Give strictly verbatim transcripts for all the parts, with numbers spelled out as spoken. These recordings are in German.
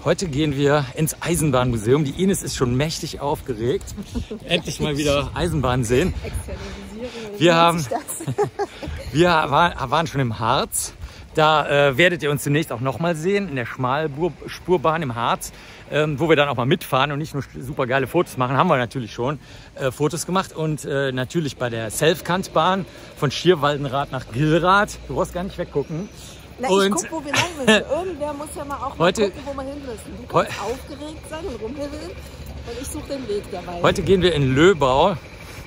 Heute gehen wir ins Eisenbahnmuseum. Die Ines ist schon mächtig aufgeregt. Endlich mal wieder Eisenbahn sehen. Wir, haben, wir waren schon im Harz. Da äh, werdet ihr uns demnächst auch noch mal sehen, in der Schmalspurbahn im Harz, ähm, wo wir dann auch mal mitfahren und nicht nur super geile Fotos machen. Haben wir natürlich schon äh, Fotos gemacht. Und äh, natürlich bei der Selfkantbahn von Schierwaldenrath nach Gillrath. Du brauchst gar nicht weggucken. Na, und ich guck, wo wir lang müssen. Irgendwer muss ja mal auch mal heute, gucken, wo wir hin müssen. Du kannst aufgeregt sein und rumhibbeln und ich suche den Weg dabei. Heute gehen wir in Löbau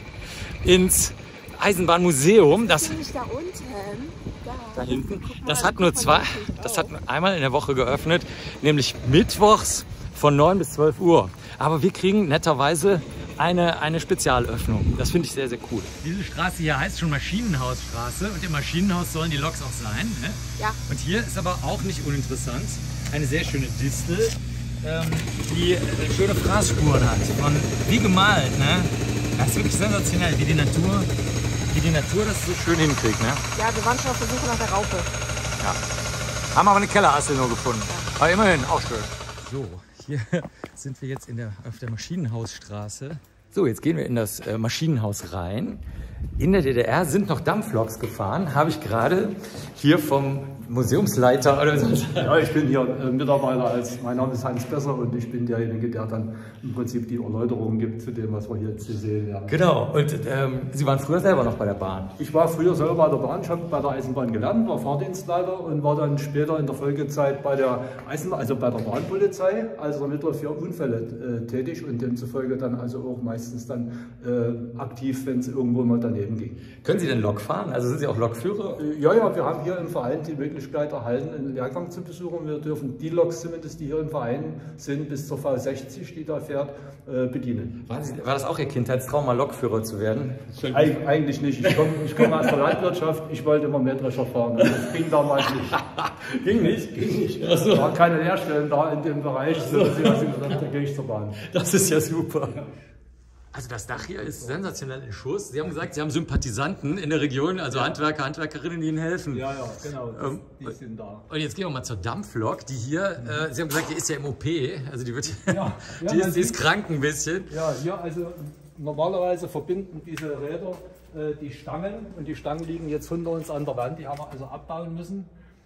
ins Eisenbahnmuseum. Das bin ich da unten. Da, da hinten. Das hat nur zwei, das hat einmal in der Woche geöffnet, nämlich mittwochs von neun bis zwölf Uhr. Aber wir kriegen netterweise eine, eine Spezialöffnung. Das finde ich sehr, sehr cool. Diese Straße hier heißt schon Maschinenhausstraße und im Maschinenhaus sollen die Loks auch sein. Ne? Ja. Und hier ist aber auch nicht uninteressant eine sehr schöne Distel, ähm, die äh, schöne Fraßspuren hat. Und wie gemalt, ne? Das ist wirklich sensationell, wie die Natur, wie die Natur das so schön hinkriegt. Ne? Ja, wir waren schon auf der Suche nach der Raupe. Ja. Haben aber eine Kellerassel nur gefunden. Ja. Aber immerhin, auch schön. So, hier sind wir jetzt in der, auf der Maschinenhausstraße. So, jetzt gehen wir in das äh, Maschinenhaus rein. In der D D R sind noch Dampfloks gefahren, habe ich gerade hier vom Museumsleiter oder so. Ja, ich bin hier äh, Mitarbeiter, als mein Name ist Hans Besser und ich bin derjenige, der dann im Prinzip die Erläuterungen gibt zu dem, was wir hier jetzt hier sehen. Ja. Genau, und ähm, Sie waren früher selber noch bei der Bahn? Ich war früher selber bei der Bahn, ich habe bei der Eisenbahn gelernt, war Fahrdienstleiter und war dann später in der Folgezeit bei der Eisenbahn, also bei der Bahnpolizei als Ermittler für Unfälle äh, tätig und demzufolge dann also auch meistens dann äh, aktiv, wenn es irgendwo mal daneben ging. Können Sie denn Lok fahren? Also sind Sie auch Lokführer? Ja, ja, wir haben hier im Verein die Möglichkeit erhalten, einen Lehrgang zu besuchen. Wir dürfen die Loks zumindest, die hier im Verein sind, bis zur V sechzig, die da fährt, äh, bedienen. War, Sie, war das auch Ihr Kindheitstraum, mal Lokführer zu werden? Eig eigentlich nicht. Ich komme ich komm aus der Landwirtschaft, ich wollte immer Mähdrescher fahren. Das ging damals nicht. Ging nicht? Ging nicht. Es so. waren keine Lehrstellen da in dem Bereich, so dass ich gesagt habe, da gehe ich zur Bahn. Das ist ja super. Ja. Also das Dach hier ist sensationell in Schuss. Sie haben gesagt, Sie haben Sympathisanten in der Region, also ja. Handwerker, Handwerkerinnen, die Ihnen helfen. Ja, ja, genau, das, ähm, die sind da. Und jetzt gehen wir mal zur Dampflok, die hier, mhm. äh, Sie haben gesagt, die ist ja im O P, also die wird, ja, ja, die, ist, die ist krank ein bisschen. Ja, hier also normalerweise verbinden diese Räder äh, die Stangen und die Stangen liegen jetzt hinter uns an der Wand, die haben wir also abbauen müssen.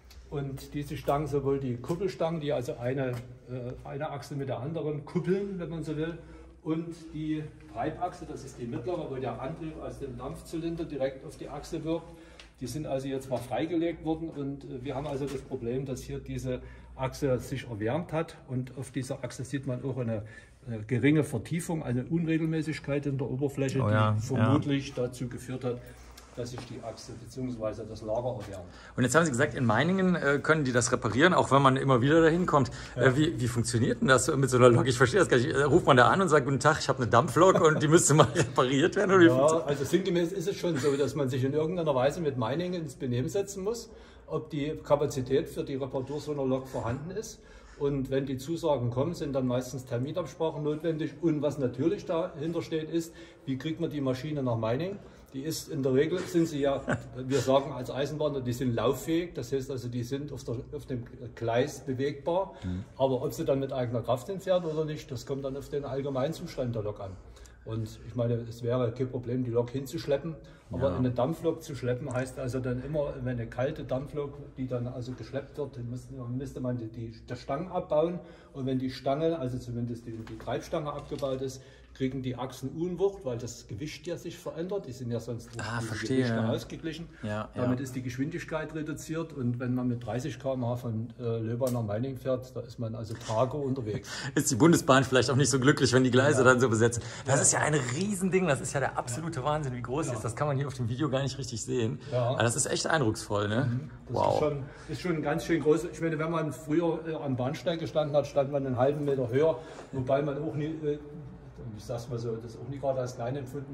Und diese Stangen, sowohl die Kuppelstangen, die also eine, äh, eine Achse mit der anderen kuppeln, wenn man so will, und die Treibachse, das ist die mittlere, wo der Antrieb aus dem Dampfzylinder direkt auf die Achse wirkt. Die sind also jetzt mal freigelegt worden und wir haben also das Problem, dass hier diese Achse sich erwärmt hat und auf dieser Achse sieht man auch eine, eine geringe Vertiefung, eine Unregelmäßigkeit in der Oberfläche, oh ja, die vermutlich ja. dazu geführt hat, dass sich die Achse bzw. das Lager erwärmt. Und jetzt haben Sie gesagt, in Meiningen äh, können die das reparieren, auch wenn man immer wieder dahin kommt. Ja. Äh, wie, wie funktioniert denn das mit so einer Lok? Ich verstehe das gar nicht. Ruft man da an und sagt, guten Tag, ich habe eine Dampflok und die müsste mal repariert werden? Oder wie ja, also sinngemäß ist es schon so, dass man sich in irgendeiner Weise mit Meiningen ins Benehmen setzen muss, ob die Kapazität für die Reparatur so einer Lok vorhanden ist. Und wenn die Zusagen kommen, sind dann meistens Terminabsprachen notwendig. Und was natürlich dahinter steht, ist, wie kriegt man die Maschine nach Meiningen? Die ist in der Regel, sind sie ja, wir sagen als Eisenbahner, die sind lauffähig, das heißt also, die sind auf, der, auf dem Gleis bewegbar, mhm. aber ob sie dann mit eigener Kraft hinfähren oder nicht, das kommt dann auf den Allgemeinzustand der Lok an. Und ich meine, es wäre kein Problem, die Lok hinzuschleppen, aber ja. eine Dampflok zu schleppen heißt also dann immer, wenn eine kalte Dampflok, die dann also geschleppt wird, dann müsste, müsste man die, die, die Stangen abbauen und wenn die Stange, also zumindest die, die Treibstange abgebaut ist, kriegen die Achsen Unwucht, weil das Gewicht ja sich verändert. Die sind ja sonst nicht ah, die Gewichte ausgeglichen. Ja, Damit ja. ist die Geschwindigkeit reduziert und wenn man mit dreißig Kilometer pro Stunde von äh, Löbau nach Meiningen fährt, da ist man also Trago unterwegs. Ist die Bundesbahn vielleicht auch nicht so glücklich, wenn die Gleise ja. dann so besetzen. Das ja. ist ja ein Riesending, das ist ja der absolute ja. Wahnsinn, wie groß ja. ist. Das kann man hier auf dem Video gar nicht richtig sehen. Ja. Aber das ist echt eindrucksvoll, ne? Mhm. Das wow. ist schon, ist schon ganz schön groß. Ich meine, wenn man früher äh, am Bahnsteig gestanden hat, stand man einen halben Meter höher, wobei man auch nie... Äh, ich sag's mal so, das auch nie gerade als klein empfunden hat,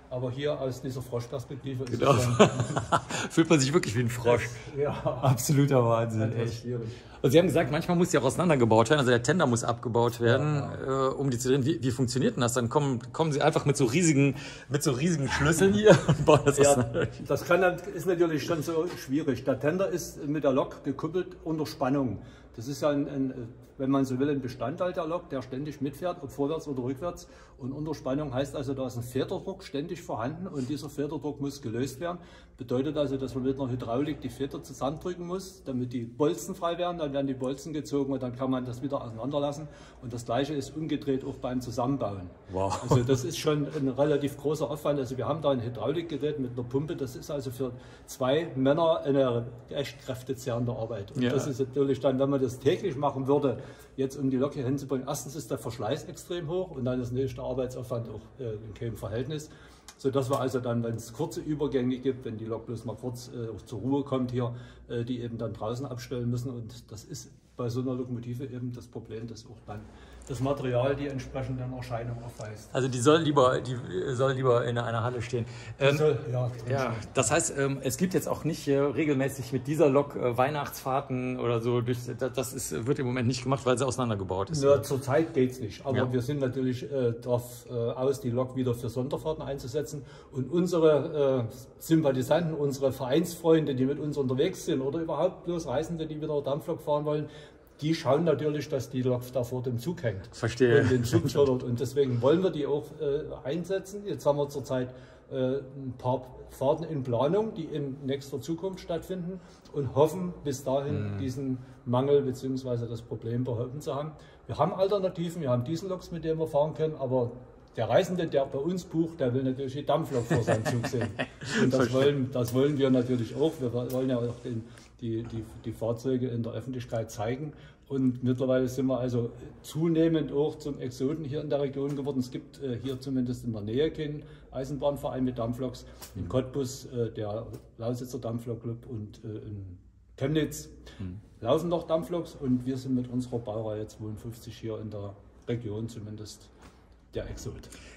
Aber hier aus dieser Froschperspektive ist genau. es schon fühlt man sich wirklich wie ein Frosch. ja, absoluter Wahnsinn. Echt schwierig. Und Sie haben gesagt, manchmal muss die auch auseinandergebaut werden, also der Tender muss abgebaut werden, ja, ja. Äh, um die zu drehen. Wie, wie funktioniert denn das? Dann kommen, kommen Sie einfach mit so riesigen, mit so riesigen Schlüsseln hier und bauen das ja, auseinander. Das kann, ist natürlich schon so schwierig. Der Tender ist mit der Lok gekuppelt unter Spannung. Das ist ja ein, ein, wenn man so will, ein Bestandteil der Lok, der ständig mitfährt, ob vorwärts oder rückwärts. Und Unterspannung heißt also, da ist ein Federdruck ständig vorhanden und dieser Federdruck muss gelöst werden. Bedeutet also, dass man mit einer Hydraulik die Feder zusammendrücken muss, damit die Bolzen frei werden. Dann werden die Bolzen gezogen und dann kann man das wieder auseinanderlassen. Und das Gleiche ist umgedreht auch beim Zusammenbauen. Wow. Also das ist schon ein relativ großer Aufwand. Also wir haben da ein Hydraulikgerät mit einer Pumpe. Das ist also für zwei Männer eine echt kräftezehrende Arbeit. Und ja. das ist natürlich dann, wenn man das täglich machen würde, jetzt um die Lok hier hinzubringen, erstens ist der Verschleiß extrem hoch und dann ist natürlich der Arbeitsaufwand auch äh, in keinem Verhältnis. Sodass wir also dann, wenn es kurze Übergänge gibt, wenn die Lok bloß mal kurz äh, auch zur Ruhe kommt hier, äh, die eben dann draußen abstellen müssen. Und das ist bei so einer Lokomotive eben das Problem, dass auch dann das Material die entsprechenden Erscheinungen aufweist. Also die soll lieber, die soll lieber in einer Halle stehen. Ähm, soll, ja, ja, das heißt, ähm, es gibt jetzt auch nicht äh, regelmäßig mit dieser Lok äh, Weihnachtsfahrten oder so. Durch, das das ist, wird im Moment nicht gemacht, weil sie auseinandergebaut ist. Ja, zurzeit geht es nicht. Aber ja. wir sind natürlich äh, darauf äh, aus, die Lok wieder für Sonderfahrten einzusetzen. Und unsere äh, Sympathisanten, unsere Vereinsfreunde, die mit uns unterwegs sind oder überhaupt bloß Reisende, die wieder Dampflok fahren wollen, die schauen natürlich, dass die Lok da vor dem Zug hängt. Verstehe. Und den Zug fördert. Und deswegen wollen wir die auch äh, einsetzen. Jetzt haben wir zurzeit äh, ein paar Fahrten in Planung, die in nächster Zukunft stattfinden und hoffen, bis dahin mhm. diesen Mangel bzw. das Problem behoben zu haben. Wir haben Alternativen, wir haben Dieselloks, mit denen wir fahren können, aber der Reisende, der bei uns bucht, der will natürlich die Dampflok vor seinem Zug sehen. Und das wollen, das wollen wir natürlich auch. Wir wollen ja auch den, die, die, die Fahrzeuge in der Öffentlichkeit zeigen. Und mittlerweile sind wir also zunehmend auch zum Exoten hier in der Region geworden. Es gibt äh, hier zumindest in der Nähe keinen Eisenbahnverein mit Dampfloks. In Cottbus äh, der Lausitzer Dampflokclub und äh, in Chemnitz mhm. laufen noch Dampfloks. Und wir sind mit unserer Baureihe zweiundfünfzig hier in der Region zumindest der Exot.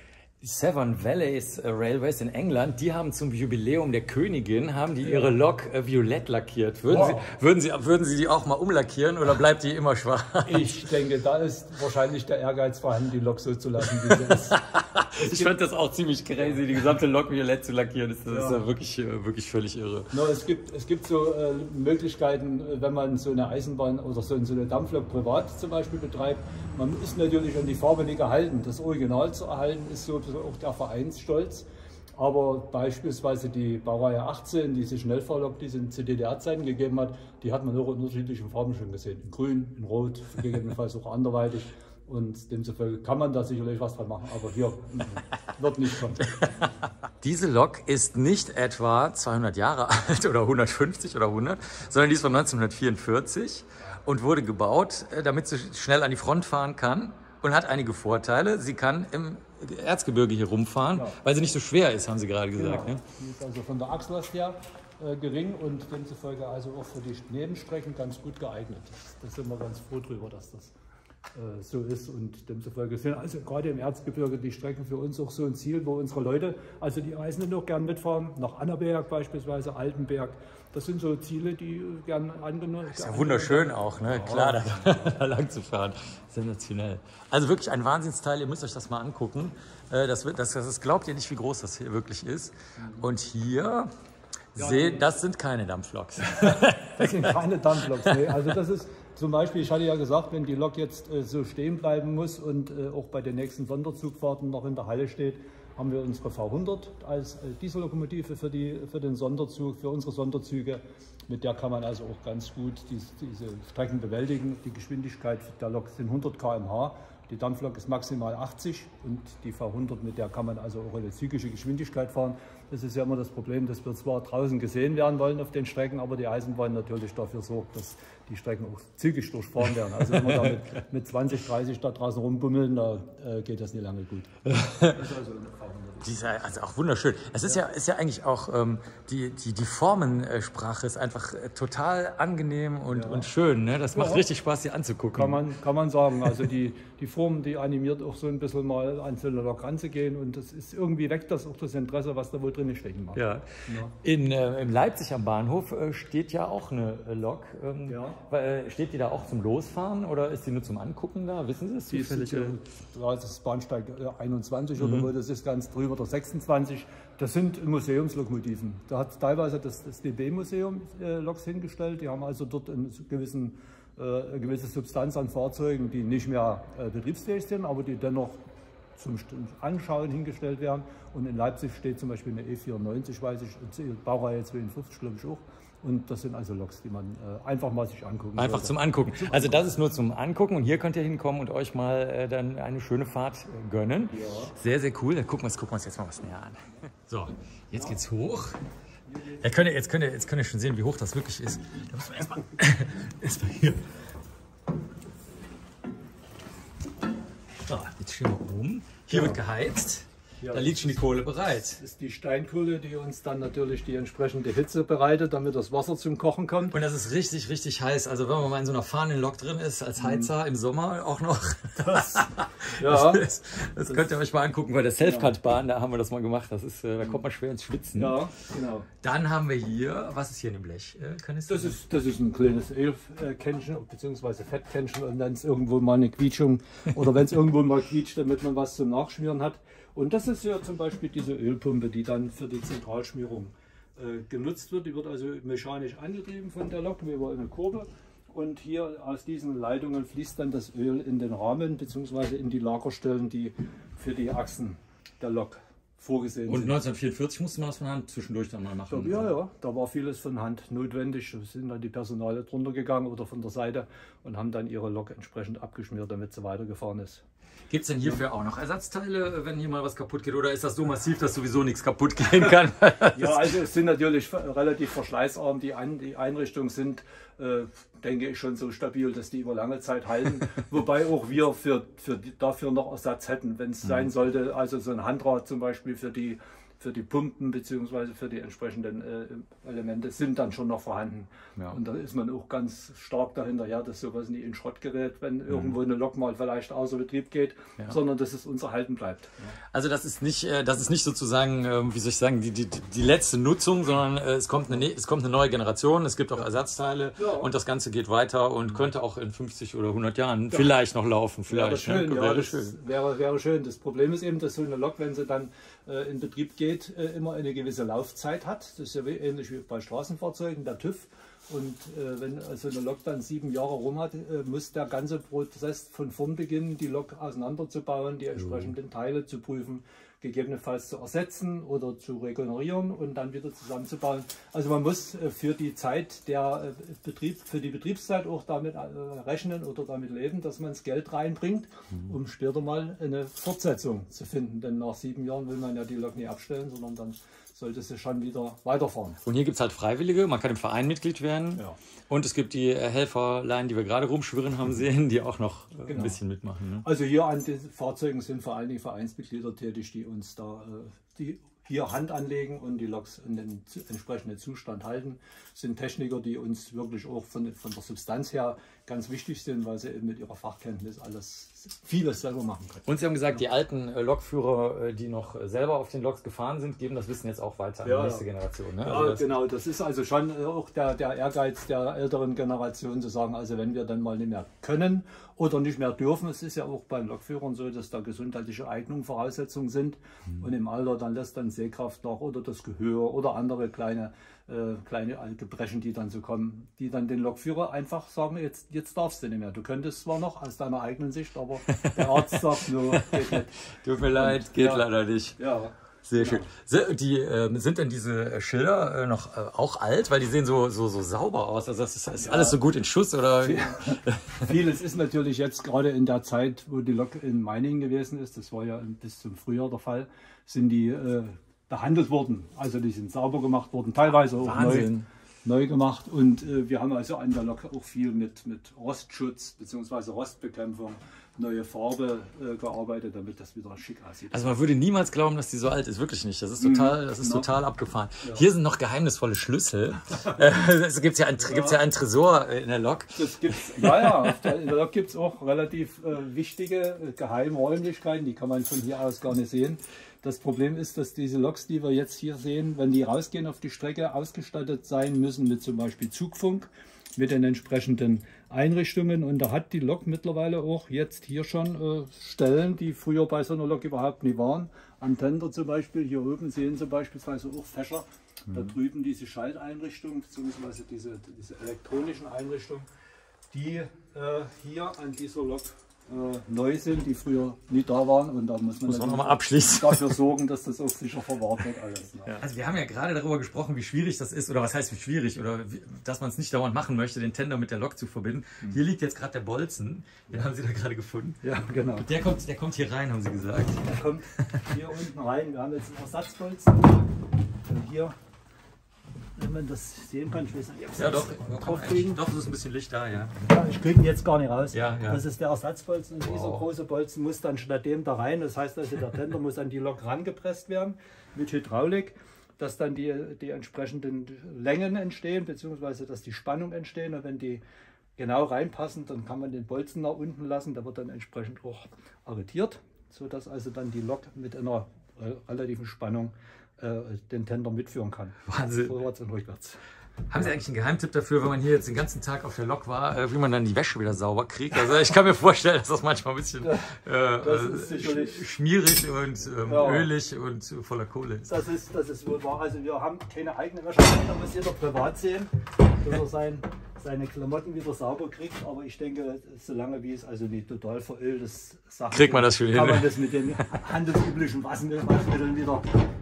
Severn Valleys Railways in England, die haben zum Jubiläum der Königin, haben die ihre Lok äh, violett lackiert. Würden, wow. Sie, würden, Sie, würden Sie die auch mal umlackieren oder bleibt die immer schwarz? Ich denke, da ist wahrscheinlich der Ehrgeiz vorhanden, die Lok so zu lassen, wie sie ist. Ich fand das auch ziemlich crazy, die gesamte Lok violett zu lackieren. Das, das ja. ist ja wirklich, wirklich völlig irre. No, es, gibt, es gibt so äh, Möglichkeiten, wenn man so eine Eisenbahn oder so, so eine Dampflok privat zum Beispiel betreibt. Man ist natürlich an die Farbe nicht gehalten. Das Original zu erhalten ist so auch der Vereinsstolz. Aber beispielsweise die Baureihe achtzehn, diese Schnellfahrlok, die es in zu D D R-Zeiten gegeben hat, die hat man auch in unterschiedlichen Farben schon gesehen. In grün, in rot, gegebenenfalls auch anderweitig. Und demzufolge kann man da sicherlich was dran machen, aber hier wird nicht kommen. Diese Lok ist nicht etwa zweihundert Jahre alt oder hundertfünfzig oder hundert, sondern die ist von neunzehnhundertvierundvierzig und wurde gebaut, damit sie schnell an die Front fahren kann und hat einige Vorteile. Sie kann im Erzgebirge hier rumfahren, ja. weil sie nicht so schwer ist, haben Sie gerade gesagt. Genau. Ne? Die ist also von der Achslast her äh, gering und demzufolge also auch für die Nebenstrecken ganz gut geeignet. Da sind wir ganz froh drüber, dass das äh, so ist und demzufolge sind also gerade im Erzgebirge die Strecken für uns auch so ein Ziel, wo unsere Leute, also die Reisenden noch gern mitfahren, nach Annaberg beispielsweise, Altenberg. Das sind so Ziele, die gern angenommen werden. Ist ja wunderschön auch, ne? Ja. Klar, da, da lang zu fahren. Sensationell. Also wirklich ein Wahnsinnsteil, ihr müsst euch das mal angucken. Das, das, das glaubt ihr nicht, wie groß das hier wirklich ist. Und hier, ja, seht, das sind keine Dampfloks. Das sind keine Dampfloks, nee. Also das ist zum Beispiel, ich hatte ja gesagt, wenn die Lok jetzt äh, so stehen bleiben muss und äh, auch bei den nächsten Sonderzugfahrten noch in der Halle steht, haben wir unsere V hundert als äh, Diesellokomotive für, die, für den Sonderzug, für unsere Sonderzüge. Mit der kann man also auch ganz gut dies, diese Strecken bewältigen. Die Geschwindigkeit der Lok sind hundert Kilometer pro Stunde. Die Dampflok ist maximal achtzig und die V hundert, mit der kann man also auch eine zügige Geschwindigkeit fahren. Das ist ja immer das Problem, dass wir zwar draußen gesehen werden wollen auf den Strecken, aber die Eisenbahn natürlich dafür sorgt, dass die Strecken auch zügig durchfahren werden. Also wenn wir da mit, mit zwanzig, dreißig da draußen rumbummeln, da äh, geht das nicht lange gut. Das ist also eine Erfahrung. Die ist ja also auch wunderschön. Es ist ja, ist ja eigentlich auch, ähm, die, die, die Formensprache ist einfach total angenehm und, ja. und schön. Ne? Das macht ja. richtig Spaß, die anzugucken. Kann man, kann man sagen. Also die, die Form, die animiert auch so ein bisschen mal an so eine Lok ranzugehen. Und das ist irgendwie weckt das auch das Interesse, was da wohl drin stecken mag. Ja. Ja. In, äh, in Leipzig am Bahnhof äh, steht ja auch eine äh, Lok. Ähm, ja. äh, steht die da auch zum Losfahren oder ist die nur zum Angucken da? Wissen Sie es zufällig? Äh, das ist Bahnsteig einundzwanzig mhm. oder wo das ist ganz drüber. Oder sechsundzwanzig, das sind Museumslokomotiven. Da hat teilweise das, das D B-Museum äh, Loks hingestellt. Die haben also dort einen gewissen, äh, eine gewisse Substanz an Fahrzeugen, die nicht mehr äh, betriebsfähig sind, aber die dennoch zum Anschauen hingestellt werden. Und in Leipzig steht zum Beispiel eine E vierundneunzig, weiß ich, Baureihe zweiundfünfzig, glaube ich auch. Und das sind also Loks, die man äh, einfach mal sich angucken Einfach sollte. Zum Angucken. Also das ist nur zum Angucken und hier könnt ihr hinkommen und euch mal äh, dann eine schöne Fahrt äh, gönnen. Ja. Sehr, sehr cool. Dann gucken wir, uns, gucken wir uns jetzt mal was näher an. So, jetzt geht's hoch. Ja, könnt ihr, jetzt, könnt ihr, jetzt könnt ihr schon sehen, wie hoch das wirklich ist. Da müssen wir erstmal erstmal hier. So, jetzt stehen wir oben. Hier ja. wird geheizt. Ja, da liegt schon die Kohle bereit. Das ist die Steinkohle, die uns dann natürlich die entsprechende Hitze bereitet, damit das Wasser zum Kochen kommt. Und das ist richtig, richtig heiß. Also wenn man mal in so einer fahrenden Lok drin ist, als Heizer mhm. im Sommer auch noch. Das, ja. das, das, das könnt ihr euch mal angucken bei der Selfcut-Bahn, da haben wir das mal gemacht. Das ist, da kommt man schwer ins Schwitzen. Ja, genau. Dann haben wir hier, was ist hier in dem Blech? Äh, das, ist, das ist ein kleines Ölkännchen bzw. Fettkännchen und wenn es irgendwo mal eine Quietschung oder wenn es irgendwo mal quietscht, damit man was zum Nachschmieren hat. Und das ist ja zum Beispiel diese Ölpumpe, die dann für die Zentralschmierung äh, genutzt wird. Die wird also mechanisch angetrieben von der Lok über eine Kurve. Und hier aus diesen Leitungen fließt dann das Öl in den Rahmen bzw. in die Lagerstellen, die für die Achsen der Lok vorgesehen Und sind. neunzehnhundertvierundvierzig musste man das von Hand zwischendurch dann mal machen? Ja, ja, da war vieles von Hand notwendig. Da sind dann die Personale drunter gegangen oder von der Seite und haben dann ihre Lok entsprechend abgeschmiert, damit sie weitergefahren ist. Gibt es denn hierfür ja. auch noch Ersatzteile, wenn hier mal was kaputt geht? Oder ist das so massiv, dass sowieso nichts kaputt gehen kann? Ja, also es sind natürlich relativ verschleißarm. Die, An die Einrichtungen sind, äh, denke ich, schon so stabil, dass die über lange Zeit halten. Wobei auch wir für, für die, dafür noch Ersatz hätten, wenn es mhm. sein sollte. Also so ein Handrad zum Beispiel für die, für die Pumpen bzw. für die entsprechenden äh, Elemente sind dann schon noch vorhanden. Ja. Und da ist man auch ganz stark dahinterher, dass sowas nie in Schrott gerät, wenn mhm. irgendwo eine Lok mal vielleicht außer Betrieb geht, ja. sondern dass es uns erhalten bleibt. Ja. Also das ist nicht, das ist nicht sozusagen, wie soll ich sagen, die, die, die letzte Nutzung, sondern es kommt, eine, es kommt eine neue Generation, es gibt auch Ersatzteile ja. und das Ganze geht weiter und könnte auch in fünfzig oder hundert Jahren ja. vielleicht noch laufen. Vielleicht, wäre schön, ne? ja, wäre, das schön. Wäre, wäre schön. Das Problem ist eben, dass so eine Lok, wenn sie dann äh, in Betrieb geht, äh, immer eine gewisse Laufzeit hat. Das ist ja wie, ähnlich wie bei Straßenfahrzeugen, der TÜV. Und äh, wenn so eine Lok dann sieben Jahre rum hat, äh, muss der ganze Prozess von vorn beginnen, die Lok auseinanderzubauen, die entsprechenden Teile zu prüfen, gegebenenfalls zu ersetzen oder zu regenerieren und dann wieder zusammenzubauen. Also man muss äh, für die Zeit der äh, Betrieb, für die Betriebszeit auch damit äh, rechnen oder damit leben, dass man das Geld reinbringt, mhm. um später mal eine Fortsetzung zu finden. Denn nach sieben Jahren will man ja die Lok nicht abstellen, sondern dann sollte sie schon wieder weiterfahren. Und hier gibt es halt Freiwillige, man kann im Verein Mitglied werden. Ja. Und es gibt die Helferlein, die wir gerade rumschwirren haben sehen, die auch noch äh, genau. ein bisschen mitmachen. Ne? Also hier an den Fahrzeugen sind vor allen Dingen Vereinsmitglieder tätig, die uns da äh, die hier Hand anlegen und die Loks in den entsprechenden Zustand halten. Das sind Techniker, die uns wirklich auch von, von der Substanz her ganz wichtig sind, weil sie eben mit ihrer Fachkenntnis alles vieles selber machen können. Und Sie haben gesagt, die alten äh, Lokführer, äh, die noch äh, selber auf den Loks gefahren sind, geben das Wissen jetzt auch weiter an ja, die nächste Generation. Ne? Ja, also das genau. Das ist also schon auch der, der Ehrgeiz der älteren Generation zu sagen, also wenn wir dann mal nicht mehr können oder nicht mehr dürfen, es ist ja auch bei Lokführern so, dass da gesundheitliche Eignungen Voraussetzungen sind mhm. und im Alter dann lässt dann Sehkraft nach oder das Gehör oder andere kleine Äh, kleine Gebrechen, die dann so kommen, die dann den Lokführer einfach sagen, jetzt, jetzt darfst du nicht mehr. Du könntest zwar noch aus deiner eigenen Sicht, aber der Arzt sagt, no, geht nicht. Tut mir leid, geht ja, leider nicht. Ja. Sehr schön. Ja. Die, äh, sind denn diese Schilder äh, noch äh, auch alt? Weil die sehen so, so, so sauber aus. Also das ist, ist ja. alles so gut in Schuss? Oder? Vieles ist natürlich jetzt gerade in der Zeit, wo die Lok in Meiningen gewesen ist, das war ja bis zum Frühjahr der Fall, sind die äh, behandelt wurden. Also die sind sauber gemacht worden, teilweise auch neu, neu gemacht. Und äh, wir haben also an der Lok auch viel mit, mit Rostschutz bzw. Rostbekämpfung, neue Farbe äh, gearbeitet, damit das wieder schick aussieht. Also man würde niemals glauben, dass die so alt ist, wirklich nicht. Das ist total, das ist no. total abgefahren. Ja. Hier sind noch geheimnisvolle Schlüssel. Es gibt ja, ein, ja. Gibt's ja einen Tresor in der Lok. Das gibt's, ja, ja, auf der, in der Lok gibt es auch relativ äh, wichtige äh, Geheimräumlichkeiten, die kann man von hier aus gar nicht sehen. Das Problem ist, dass diese Loks, die wir jetzt hier sehen, wenn die rausgehen auf die Strecke, ausgestattet sein müssen mit zum Beispiel Zugfunk, mit den entsprechenden Einrichtungen. Und da hat die Lok mittlerweile auch jetzt hier schon äh, Stellen, die früher bei so einer Lok überhaupt nie waren. Am Tender zum Beispiel, hier oben sehen Sie beispielsweise auch Fächer. Mhm. Da drüben diese Schalteinrichtungen, beziehungsweise diese, diese elektronischen Einrichtungen, die äh, hier an dieser Lok Äh, neu sind, die früher nie da waren, und da muss man, muss man nochmal abschließen. Dafür sorgen, dass das auch sicher verwahrt wird alles. Ne? Ja. Also wir haben ja gerade darüber gesprochen, wie schwierig das ist, oder was heißt wie schwierig, oder wie, dass man es nicht dauernd machen möchte, den Tender mit der Lok zu verbinden. Mhm. Hier liegt jetzt gerade der Bolzen, den haben Sie da gerade gefunden. Ja, genau. Der kommt, der kommt hier rein, haben Sie gesagt. Der kommt hier unten rein. Wir haben jetzt einen Ersatzbolzen. Hier, wenn man das sehen kann, ich weiß nicht, ob ja, doch, draufkriegen. Doch, es ist ein bisschen Licht da, ja. Ja, ich kriege ihn jetzt gar nicht raus. Ja, ja. Das ist der Ersatzbolzen. Und wow. Dieser große Bolzen muss dann statt dem da rein. Das heißt also, der Tender muss an die Lok rangepresst werden mit Hydraulik, dass dann die, die entsprechenden Längen entstehen, beziehungsweise dass die Spannung entstehen. Und wenn die genau reinpassen, dann kann man den Bolzen nach unten lassen. Der wird dann entsprechend auch arretiert, sodass also dann die Lok mit einer relativen Spannung den Tender mitführen kann. Wahnsinn. Vorwärts und rückwärts. Haben Sie eigentlich einen Geheimtipp dafür, wenn man hier jetzt den ganzen Tag auf der Lok war, wie man dann die Wäsche wieder sauber kriegt? Also ich kann mir vorstellen, dass das manchmal ein bisschen äh, schmierig und ähm, ja. ölig und voller Kohle ist. Das ist, das ist wohl wahr. Also wir haben keine eigene Wäsche, da muss jeder privat sehen, dass er sein, seine Klamotten wieder sauber kriegt. Aber ich denke, solange wie es also nicht total verölt ist, kriegt man das schon hin. Kann man das mit den handelsüblichen Waschmitteln wieder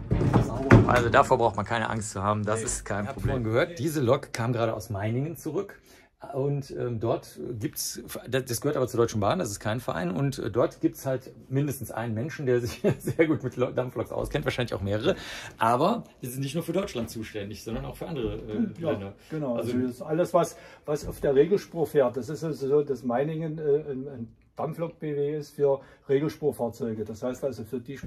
Also davor braucht man keine Angst zu haben, das nee, ist kein Problem. Ich habe gehört, diese Lok kam gerade aus Meiningen zurück und ähm, dort gibt es, das gehört aber zur Deutschen Bahn, das ist kein Verein, und äh, dort gibt es halt mindestens einen Menschen, der sich sehr gut mit Dampfloks auskennt, wahrscheinlich auch mehrere, aber die sind nicht nur für Deutschland zuständig, sondern auch für andere äh, ja, Länder. Genau, also, also das ist alles, was, was auf der Regelspur fährt, das ist also so, dass Meiningen äh, ein, ein Dampflok-B W ist für Regelspurfahrzeuge, das heißt also für die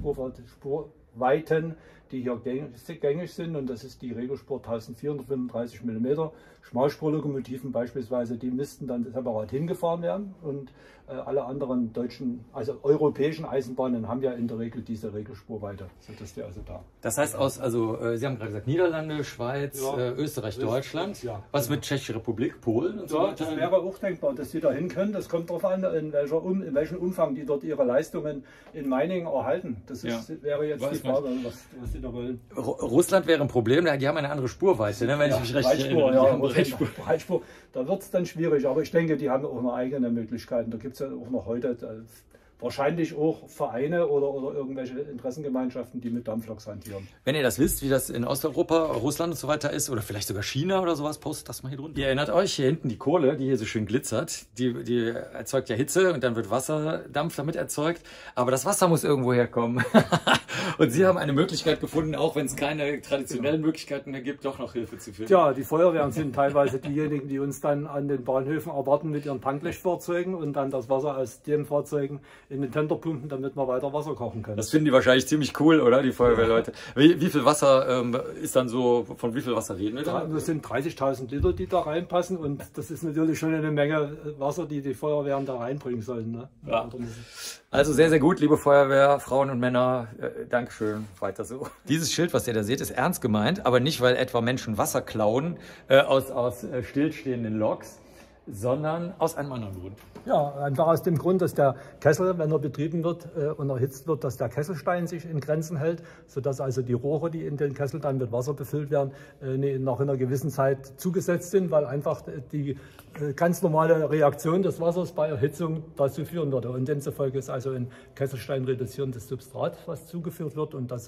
Spurweiten, die hier gängig sind, und das ist die Regelspur eintausendvierhundertfünfunddreißig Millimeter. Schmalspurlokomotiven beispielsweise, die müssten dann separat hingefahren werden, und äh, alle anderen deutschen, also europäischen Eisenbahnen haben ja in der Regel diese Regelspurweite. So, dass die also da. Das heißt aus, also äh, Sie haben gerade gesagt Niederlande, Schweiz, ja, äh, Österreich, Deutschland. Ja, was mit Tschechische Republik, Polen und so ja, weiter? Das wäre auch denkbar, dass Sie da hin können. Das kommt darauf an, in, welcher, um, in welchem Umfang die dort ihre Leistungen in Meiningen erhalten. Das ist, ja. wäre jetzt weiß die Frage, was, was Sie da wollen. Russland wäre ein Problem, die haben eine andere Spurweite, ne, wenn ja, ich mich recht erinnere. Ja, Breitspur. Breitspur. Da wird es dann schwierig, aber ich denke, die haben auch noch eigene Möglichkeiten. Da gibt es ja auch noch heute äh, wahrscheinlich auch Vereine oder, oder irgendwelche Interessengemeinschaften, die mit Dampfloks hantieren. Wenn ihr das wisst, wie das in Osteuropa, Russland und so weiter ist, oder vielleicht sogar China oder sowas, postet das mal hier drunter. Ihr erinnert euch, hier hinten die Kohle, die hier so schön glitzert, die, die erzeugt ja Hitze und dann wird Wasserdampf damit erzeugt. Aber das Wasser muss irgendwo herkommen. Und Sie haben eine Möglichkeit gefunden, auch wenn es keine traditionellen genau. Möglichkeiten mehr gibt, doch noch Hilfe zu finden. Ja, die Feuerwehren sind teilweise diejenigen, die uns dann an den Bahnhöfen erwarten mit ihren Tankblechfahrzeugen und dann das Wasser aus den Fahrzeugen in den Tender pumpen, damit wir weiter Wasser kochen können. Das finden die wahrscheinlich ziemlich cool, oder? Die Feuerwehrleute. Wie, wie viel Wasser ähm, ist dann so, von wie viel Wasser reden wir da? Das sind dreißigtausend Liter, die da reinpassen, und das ist natürlich schon eine Menge Wasser, die die Feuerwehren da reinbringen sollen. Ne? Ja. Also sehr, sehr gut, liebe Feuerwehr, Frauen und Männer. Äh, Dankeschön, weiter so. Dieses Schild, was ihr da seht, ist ernst gemeint, aber nicht, weil etwa Menschen Wasser klauen äh, aus, aus äh, stillstehenden Loks, sondern aus einem anderen Grund. Ja, einfach aus dem Grund, dass der Kessel, wenn er betrieben wird äh, und erhitzt wird, dass der Kesselstein sich in Grenzen hält, sodass also die Rohre, die in den Kessel dann mit Wasser befüllt werden, äh, nach einer gewissen Zeit zugesetzt sind, weil einfach die äh, ganz normale Reaktion des Wassers bei Erhitzung dazu führen würde. Und demzufolge ist also ein Kesselstein reduzierendes Substrat, was zugeführt wird, und das ist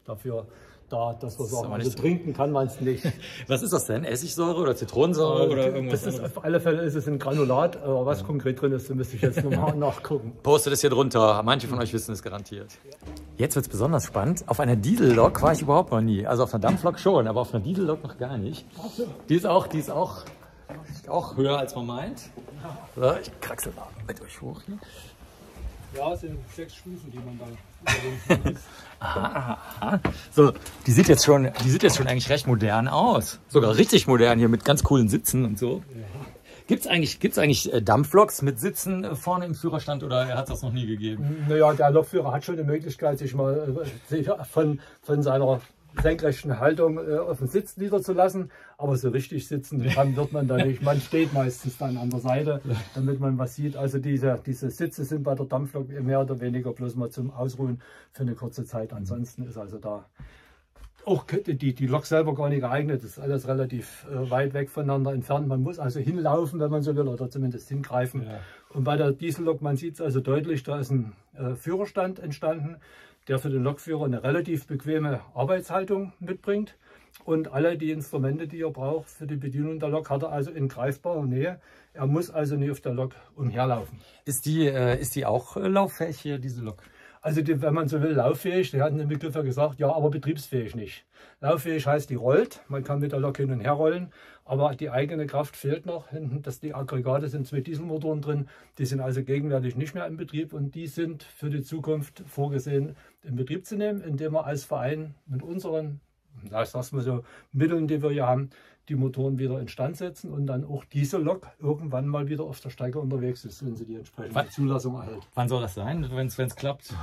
dafür da, dass wir sagen, also trinken kann man es nicht. Was ist das denn? Essigsäure oder Zitronensäure äh, oder irgendwas? Das ist, auf alle Fälle ist es ein Granulat, aber was ja. konkret drin ist, müsste ich jetzt nochmal nachgucken. Postet es hier drunter, manche von euch wissen es garantiert. Jetzt wird es besonders spannend. Auf einer Diesellok war ich überhaupt noch nie. Also auf einer Dampflok schon, aber auf einer Diesellok noch gar nicht. Die ist auch, die ist auch, auch höher als man meint. So, ich kraxel mal mit euch hoch hier. Ja, es sind sechs Stufen, die man da aha, aha. So, die sieht jetzt schon, die sieht jetzt schon eigentlich recht modern aus. Sogar richtig modern hier mit ganz coolen Sitzen und so. Ja. Gibt es eigentlich, gibt's eigentlich Dampfloks mit Sitzen vorne im Führerstand oder hat es das noch nie gegeben? Naja, der Lokführer hat schon die Möglichkeit, sich mal sich von, von seiner senkrechten Haltung äh, auf den Sitz niederzulassen, aber so richtig sitzen kann wird man da nicht. Man steht meistens dann an der Seite, damit man was sieht. Also diese, diese Sitze sind bei der Dampflok mehr oder weniger bloß mal zum Ausruhen für eine kurze Zeit. Ansonsten ist also da auch die, die Lok selber gar nicht geeignet. Das ist alles relativ äh, weit weg voneinander entfernt. Man muss also hinlaufen, wenn man so will, oder zumindest hingreifen. Ja. Und bei der Diesellok, man sieht es also deutlich, da ist ein äh, Führerstand entstanden, der für den Lokführer eine relativ bequeme Arbeitshaltung mitbringt. Und alle die Instrumente, die er braucht für die Bedienung der Lok, hat er also in greifbarer Nähe. Er muss also nicht auf der Lok umherlaufen. Ist die, äh, ist die auch äh, lauffähig hier, diese Lok? Also die, wenn man so will, lauffähig, die hatten den Begriff ja gesagt, ja, aber betriebsfähig nicht. Lauffähig heißt, die rollt, man kann mit der Lok hin und her rollen, aber die eigene Kraft fehlt noch. Hinten, dass die Aggregate sind zwei Dieselmotoren drin, die sind also gegenwärtig nicht mehr im Betrieb und die sind für die Zukunft vorgesehen, in Betrieb zu nehmen, indem wir als Verein mit unseren, ich sag's mal so, Mitteln, die wir hier haben, die Motoren wieder instand setzen und dann auch diese Lok irgendwann mal wieder auf der Strecke unterwegs ist, wenn sie die entsprechende wann, Zulassung erhält. Wann soll das sein, wenn es klappt?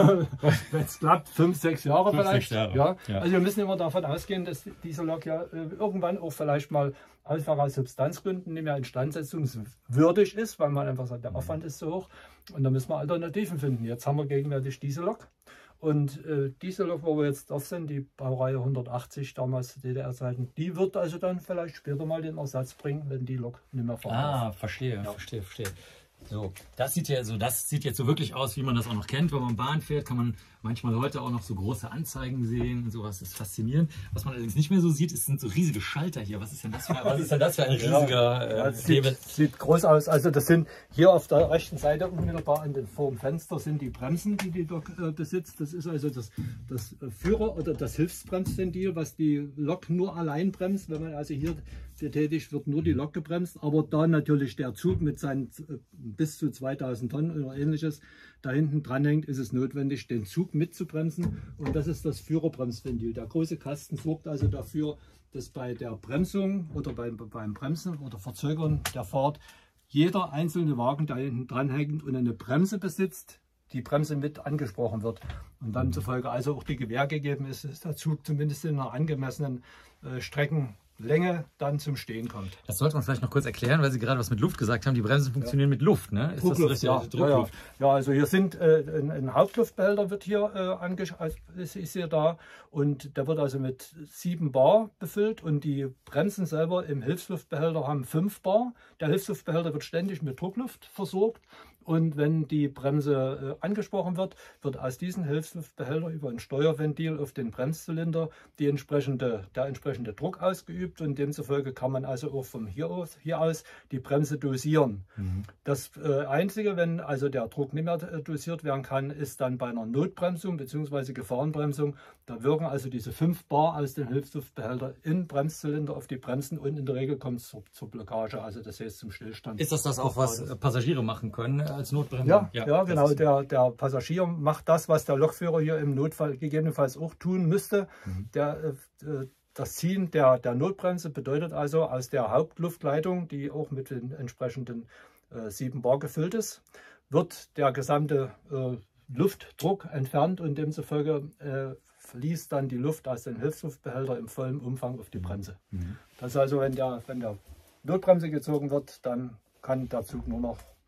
Wenn es klappt, fünf, sechs Jahre fünf, vielleicht. Sechs Jahre. Ja. Ja. Also wir müssen immer davon ausgehen, dass diese Lok ja äh, irgendwann auch vielleicht mal einfach aus Substanzgründen nicht mehr instandsetzungswürdig ist, weil man einfach sagt, der Aufwand ist so hoch und da müssen wir Alternativen finden. Jetzt haben wir gegenwärtig diese Lok. Und äh, diese Lok, wo wir jetzt drauf sind, die Baureihe hundertachtzig, damals D D R-Zeiten, die wird also dann vielleicht später mal den Ersatz bringen, wenn die Lok nicht mehr fahren Ah, darf. verstehe, ja. verstehe, verstehe. So, das sieht ja so, das sieht jetzt so wirklich aus, wie man das auch noch kennt. Wenn man Bahn fährt, kann man manchmal heute auch noch so große Anzeigen sehen und sowas. Das ist faszinierend. Was man allerdings nicht mehr so sieht, ist, sind so riesige Schalter hier. Was ist denn das für, was ist denn das für ein riesiger äh, ja, das sieht, sieht groß aus. Also das sind hier auf der rechten Seite unmittelbar an den vor dem Fenster sind die Bremsen, die die Lok äh, besitzt. Das ist also das, das Führer- oder das Hilfsbremsventil, was die Lok nur allein bremst. Wenn man also hier betätigt, wird nur die Lok gebremst, aber da natürlich der Zug mit seinen äh, bis zu zweitausend Tonnen oder ähnliches da hinten dran hängt, ist es notwendig, den Zug mitzubremsen. Und das ist das Führerbremsventil. Der große Kasten sorgt also dafür, dass bei der Bremsung oder beim, beim Bremsen oder Verzögern der Fahrt jeder einzelne Wagen, der hinten dran hängt und eine Bremse besitzt, die Bremse mit angesprochen wird. Und dann zufolge also auch die Gewähr gegeben ist, dass der Zug zumindest in einer angemessenen äh, Strecken Länge dann zum Stehen kommt. Das sollte man vielleicht noch kurz erklären, weil Sie gerade was mit Luft gesagt haben. Die Bremsen funktionieren ja. mit Luft, ne? Ist Druckluft, das ja. Druckluft? Ja, ja. ja, also hier sind äh, ein, ein Hauptluftbehälter wird hier äh, angeschaut, ist, ist hier da und der wird also mit sieben Bar befüllt und die Bremsen selber im Hilfsluftbehälter haben fünf Bar. Der Hilfsluftbehälter wird ständig mit Druckluft versorgt. Und wenn die Bremse äh, angesprochen wird, wird aus diesem Hilfsluftbehälter über ein Steuerventil auf den Bremszylinder die entsprechende, der entsprechende Druck ausgeübt. Und demzufolge kann man also auch von hier aus, hier aus die Bremse dosieren. Mhm. Das äh, Einzige, wenn also der Druck nicht mehr äh, dosiert werden kann, ist dann bei einer Notbremsung bzw. Gefahrenbremsung. Da wirken also diese fünf Bar aus dem Hilfsluftbehälter in Bremszylinder auf die Bremsen und in der Regel kommt es zur, zur Blockage, also das heißt zum Stillstand. Ist das das auch, was Passagiere machen können? Als Notbremse? Ja, ja, ja genau. Der, der Passagier macht das, was der Lokführer hier im Notfall gegebenenfalls auch tun müsste. Mhm. Der, äh, das Ziehen der, der Notbremse bedeutet also aus der Hauptluftleitung, die auch mit den entsprechenden äh, sieben Bar gefüllt ist, wird der gesamte äh, Luftdruck entfernt und demzufolge äh, fließt dann die Luft aus dem Hilfsluftbehälter im vollen Umfang auf die Bremse. Mhm. Das ist also, wenn der, wenn der Notbremse gezogen wird, dann kann der Zug nur noch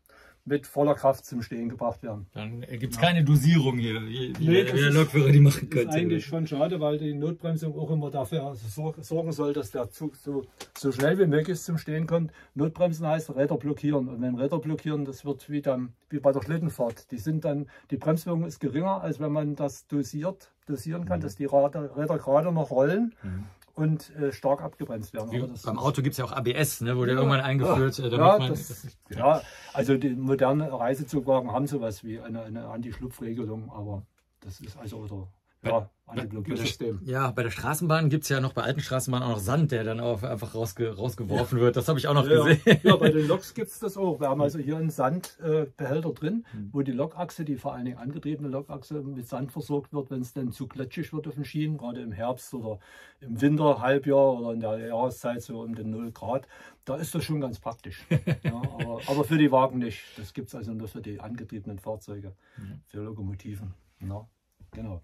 mit voller Kraft zum Stehen gebracht werden. Dann gibt es ja. keine Dosierung hier, wie, wie nee, der Lokführer die machen könnte. Das ist eigentlich schon schade, weil die Notbremsung auch immer dafür sorgen soll, dass der Zug so, so schnell wie möglich zum Stehen kommt. Notbremsen heißt Räder blockieren. Und wenn Räder blockieren, das wird wie, dann, wie bei der Schlittenfahrt. Die, sind dann, die Bremswirkung ist geringer, als wenn man das dosiert, dosieren kann, mhm. dass die Räder, Räder gerade noch rollen. Mhm. und äh, stark abgebremst werden. Aber das beim Auto gibt es ja auch A B S, ne, wurde ja, irgendwann eingeführt. Ja, damit man, das, das, ja, also die modernen Reisezugwagen haben sowas wie eine, eine Anti-Schlupfregelung, aber das ist also oder ja, Anti-Blockiersystem. Ja, bei der Straßenbahn gibt es ja noch bei alten Straßenbahnen auch noch Sand, der dann auch einfach rausge rausgeworfen ja. wird. Das habe ich auch noch ja, gesehen. Ja, bei den Loks gibt es das auch. Wir haben also hier einen Sandbehälter äh, drin, mhm. wo die Lokachse, die vor allen Dingen angetriebene Lokachse, mit Sand versorgt wird, wenn es dann zu glitschig wird auf den Schienen, gerade im Herbst oder im Winter, Halbjahr oder in der Jahreszeit so um den null Grad. Da ist das schon ganz praktisch. Ja, aber, aber für die Wagen nicht. Das gibt es also nur für die angetriebenen Fahrzeuge, mhm. für Lokomotiven. Ja, genau.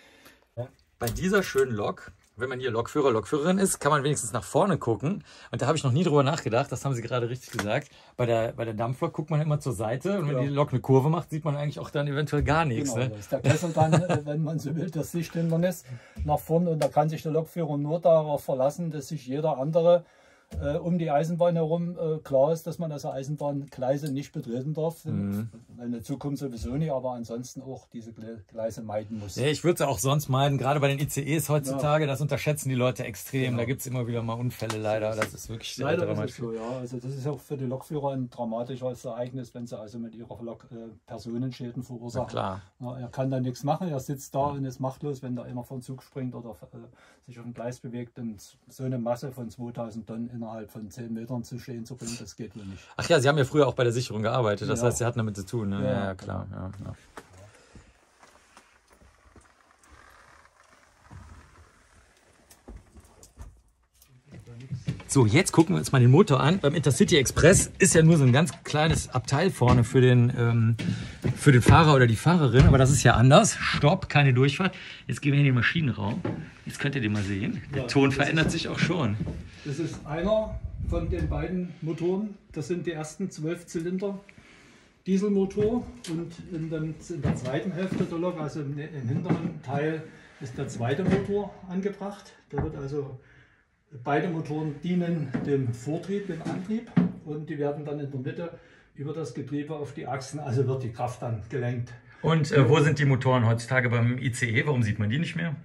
Bei dieser schönen Lok, wenn man hier Lokführer, Lokführerin ist, kann man wenigstens nach vorne gucken. Und da habe ich noch nie drüber nachgedacht, das haben Sie gerade richtig gesagt. Bei der, bei der Dampflok guckt man immer zur Seite und wenn ja. die Lok eine Kurve macht, sieht man eigentlich auch dann eventuell gar nichts. Genau, ne? Da ist der Kessel dann, wenn man so will, das Sichthindernis nach vorne und da kann sich der Lokführer nur darauf verlassen, dass sich jeder andere äh, um die Eisenbahn herum äh, klar ist, dass man also Eisenbahngleise nicht betreten darf. Mhm. In der Zukunft sowieso nicht, aber ansonsten auch diese Gleise meiden muss. Ja, ich würde es auch sonst meiden, gerade bei den I C Es heutzutage, ja. das unterschätzen die Leute extrem. Ja. Da gibt es immer wieder mal Unfälle leider. Das ist wirklich sehr leider dramatisch. Ist es so, ja. Also das ist auch für die Lokführer ein dramatisches Ereignis, wenn sie also mit ihrer Lok äh, Personenschäden verursachen. Ja, klar. Ja, er kann da nichts machen, er sitzt da ja. und ist machtlos, wenn da einer vom Zug springt oder äh, sich auf dem Gleis bewegt. Und so eine Masse von zweitausend Tonnen innerhalb von zehn Metern zu stehen zu bringen, das geht wohl nicht. Ach ja, Sie haben ja früher auch bei der Sicherung gearbeitet, das ja. heißt, Sie hatten damit zu tun. Ne? Ja, ja, ja, klar. Ja, ja. So, jetzt gucken wir uns mal den Motor an. Beim Intercity Express ist ja nur so ein ganz kleines Abteil vorne für den, ähm, für den Fahrer oder die Fahrerin, aber das ist ja anders. Stopp, keine Durchfahrt. Jetzt gehen wir in den Maschinenraum. Jetzt könnt ihr den mal sehen. Der ja, Ton verändert sich auch schon. Das ist einer von den beiden Motoren. Das sind die ersten zwölf Zylinder Dieselmotor und in, dem, in der zweiten Hälfte der Lok, also im, im hinteren Teil, ist der zweite Motor angebracht. Der wird also Beide Motoren dienen dem Vortrieb, dem Antrieb und die werden dann in der Mitte über das Getriebe auf die Achsen, also wird die Kraft dann gelenkt. Und äh, wo sind die Motoren heutzutage beim I C E? Warum sieht man die nicht mehr?